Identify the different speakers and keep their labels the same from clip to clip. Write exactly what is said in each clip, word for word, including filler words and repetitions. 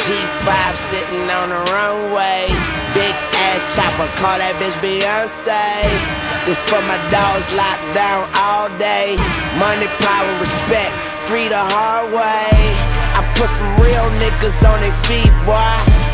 Speaker 1: G five sitting on the runway. Big ass chopper, call that bitch Beyonce. This for my dogs locked down all day. Money, power, respect, three the hard way. I put some real niggas on their feet, boy,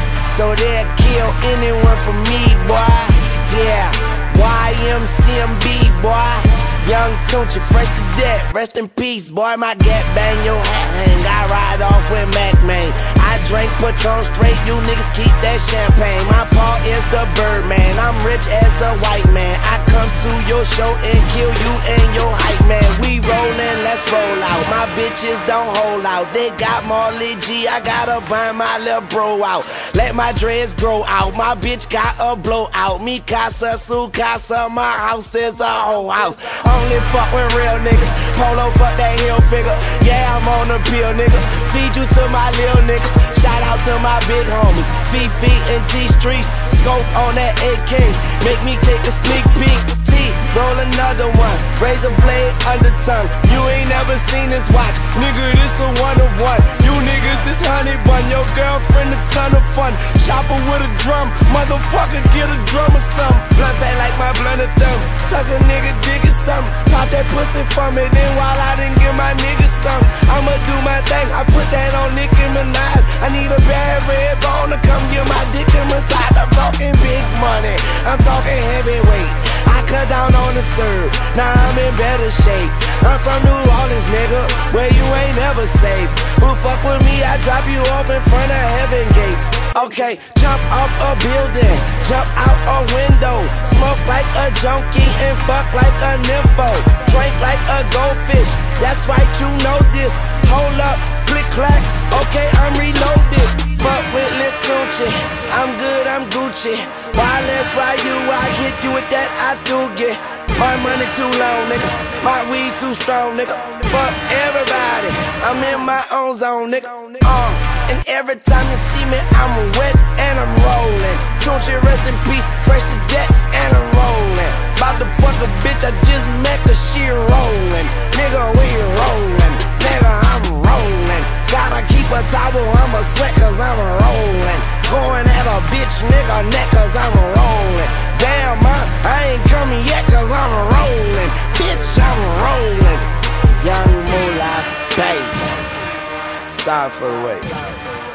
Speaker 1: so they'll kill anyone for me, boy. Yeah, Y M C M B, boy. Young Tunechi, fresh to death, rest in peace, boy. My gap bang, your hat hang, I ride off with Mac, man. I drink Patron straight, you niggas keep that champagne. My paw is the Birdman, I'm rich as a white man. I come to your show and kill you and your hype man. We rollin', let's roll out. My bitches don't hold out, they got Marley G, I gotta bind my little bro out. Let my dreads grow out, my bitch got a blowout. Mi casa, su casa, my house is a whole house. Only fuck with real niggas. Polo fuck that heel figure. Yeah, I'm on the pill, nigga. Feed you to my lil niggas. Shout out to my big homies, Fifi and T Streets. Scope on that A K, make me take a sneak peek. T, roll another one. Razor blade under tongue. You ain't never seen this watch, nigga. This a one of one. You niggas is honey bun. Your girlfriend a ton of fun. Chopper with a drum, motherfucker get a drum or something. Blunt fat like my blunt of thumb. Suck a nigga, dig it something. Pop that pussy for me, then while I didn't give my niggas some, I'ma do my thing, I put that on Nicki Minaj. I need a bad red bone to come get my dick in massage. I'm talking big money, I'm talking heavyweight. I cut down on the serve, now I'm in better shape. I'm from New Orleans, nigga, where you ain't never safe. Who fuck with me, I drop you off in front of heaven gates. Okay, jump off a building, jump out a window. Smoke like a junkie and fuck like a nympho. Drink like a goldfish, that's right, you know this. Hold up, click clack, okay, I'm reloaded. But with Lil Tunechi, I'm good, I'm Gucci. Why let's ride you, I hit you with that I do get. My money too long, nigga, my weed too strong, nigga. Fuck everybody, I'm in my own zone, nigga. Uh, and every time you see me, I'm wet and I'm rolling. Tunechi, rest in peace, fresh to death and I'm rolling. About to fuck a bitch I just met cause she rolling. Nigga, we rolling, nigga, I'm rolling. Gotta keep a towel, I'ma sweat cause I'm rolling. Going at a bitch nigga neck cause I'm rolling. Damn, man, I ain't coming yet cause I'm rolling. Bitch, I'm rolling. Young Moolah, baby. Sorry for the wait.